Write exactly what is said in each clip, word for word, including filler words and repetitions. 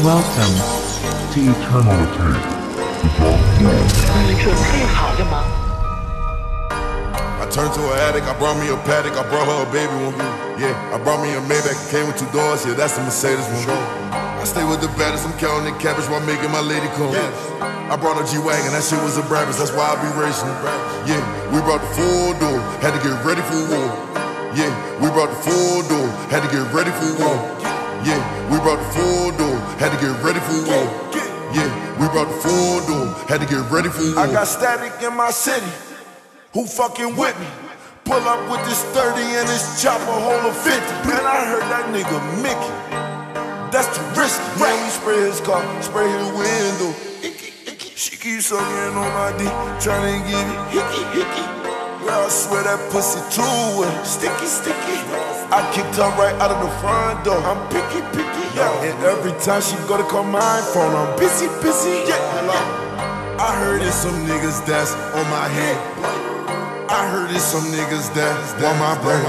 Welcome to Eternal Attack. 你准备好了吗？ I turned to an addict, I brought me a paddock, I brought her a baby one. Yeah, I brought me a Maybach, it came with two doors, yeah, that's the Mercedes one. I stay with the baddest, I'm counting the cabbage while making my lady come. I brought a G-Wagon, that shit was a Brabus, that's why I be racing. Yeah, we brought the full door, had to get ready for war. Yeah, we brought the full door, had to get ready for war. Yeah, we brought the full door, had to get ready for war. Yeah, we brought the full door, had to get ready for war. I got static in my city. Who fucking with me? Pull up with this thirty and this chopper hold a fifty. Man, I heard that nigga Mickey. That's too risky. Man, we spray his car, spray his window. Icky, icky. She keeps sucking on my D, trying to give it hickey, hickey. Girl, I swear that pussy too wet. Sticky, sticky. I kicked her right out of the front door. I'm picky, picky, yeah. And every time she go to call my phone, I'm busy, busy, yeah. I heard it's some niggas that's on my head. I heard it's some niggas that want my brain.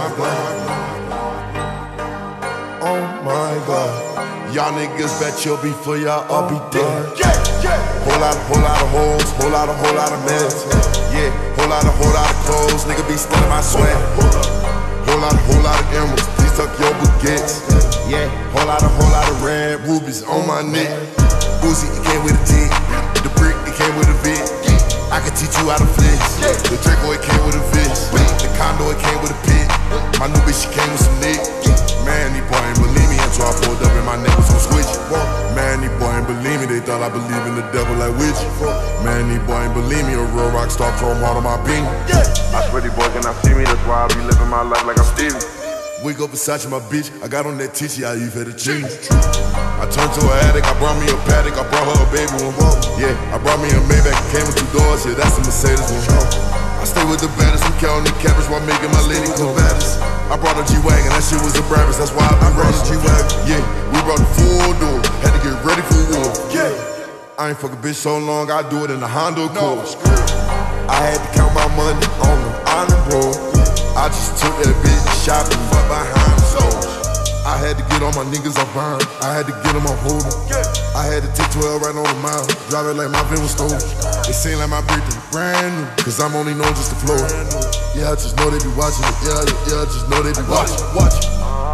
Oh my God, y'all niggas bet you'll be for y'all, I'll be dead. Yeah, yeah. Whole lot, whole lot of hoes, whole lot, of whole lot of meds. Yeah, whole lot, of whole lot of clothes, nigga be stealing my swag. Whole lot, whole lot of emeralds, please tuck your baguettes. Yeah, whole lot, of whole lot of red rubies on my neck. Uzi, it came with a T, the brick, it came with a vid. I can teach you how to flex. The Draco, it came with a fish. The condo, it came with a pit. My new bitch, she came with some nick. Man, these boy ain't believe me until I pulled up and my niggas on switch. Man, these boy ain't believe me, they thought I believe in the devil like witch. Man, these boy ain't believe me, a real rock star throw them hard on my beam. I swear these boys cannot see me, that's why I be living my life like I'm Stevie. Wake up Versace, my bitch, I got on that titty, I use for the cheese. I turned to an addict, I brought me a paddock, I brought her a baby one. Yeah, I brought me a Maybach, it came with two doors, yeah, that's the Mercedes one. I stay with the baddest, I'm counting the cabbage while making my lady come. I brought a G-Wagon, that shit was a Brabus, that's why I brought a G-Wagon. Yeah, we brought the full door, had to get ready for war. Yeah, I ain't fuck a bitch so long, I do it in the Honda Accord. I had to count my money on the island road. I just took that bitch shopping, fuck behind the stores. I had to get all my niggas off burn, I had to get them off hold. I had to take twelve right on the mile, drive it like my van was stolen. It seemed like my birthday brand new, cause I'm only known just to floor. Yeah, I just know they be watching it, yeah, yeah, yeah, I just know they be watching, watching.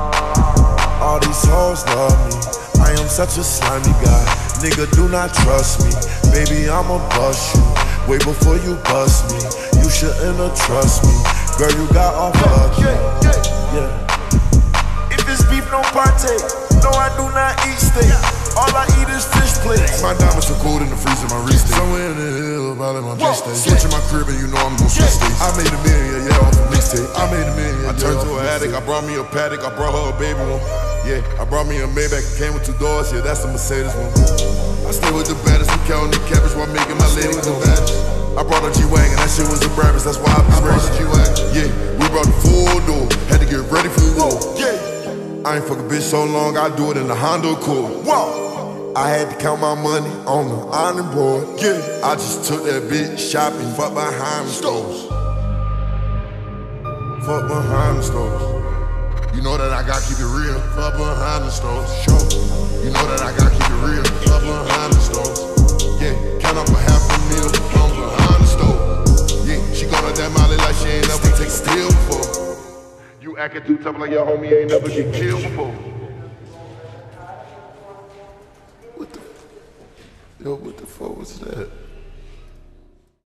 All these hoes love me, I am such a slimy guy. Nigga, do not trust me, baby, I'ma bust you. Way before you bust me, you shouldn't have trust me. Girl, you got off lucky, yeah. If it's beef, no partake. No, I do not eat steak. All I eat is fish plates. My diamonds so cold in the freezer, my wrist stay. Somewhere in the hill, probably my bitch stay. Switching my crib and you know I'm gon' switch states. I made a million, yeah, off the mixtape. I made a million, I turned to an addict, I brought me a paddock, I brought her a baby one. Yeah, I brought me a Maybach, it came with two doors, yeah, that's the Mercedes one. I stay with the baddest, I'm counting the cabbage while making my lady come. I brought a G-Wagon, that shit was a Brabus, that's why I be racing. Yeah, we brought the full door, had to get ready for war. Yeah, I ain't fuck a bitch so long, I do it in the Honda Accord. Whoa, I had to count my money on the iron board. Yeah, I just took that bitch shopping, fuck behind the stores. Fuck behind the stores. You know that I gotta keep it real, fuck behind the stores. Sure. You know that I gotta keep it real, fuck behind the stores. Yeah, count up a half a meal, from behind the stove. Yeah, she gonna that molly like she ain't never take a steal before. You acting too tough like your homie ain't never get killed before. What the, yo, what the fuck was that?